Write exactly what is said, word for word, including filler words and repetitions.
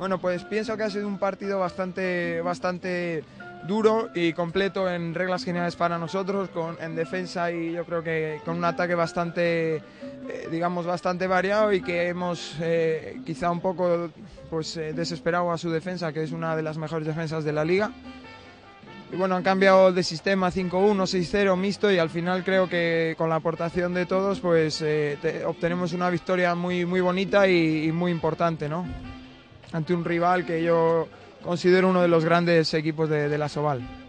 Bueno, pues pienso que ha sido un partido bastante, bastante duro y completo en reglas generales para nosotros, con, en defensa y yo creo que con un ataque bastante, eh, digamos, bastante variado y que hemos eh, quizá un poco pues, eh, desesperado a su defensa, que es una de las mejores defensas de la liga. Y bueno, han cambiado de sistema cinco uno, seis cero, mixto y al final creo que con la aportación de todos pues eh, te, obtenemos una victoria muy, muy bonita y, y muy importante, ¿no? Ante un rival que yo considero uno de los grandes equipos de, de la Asobal.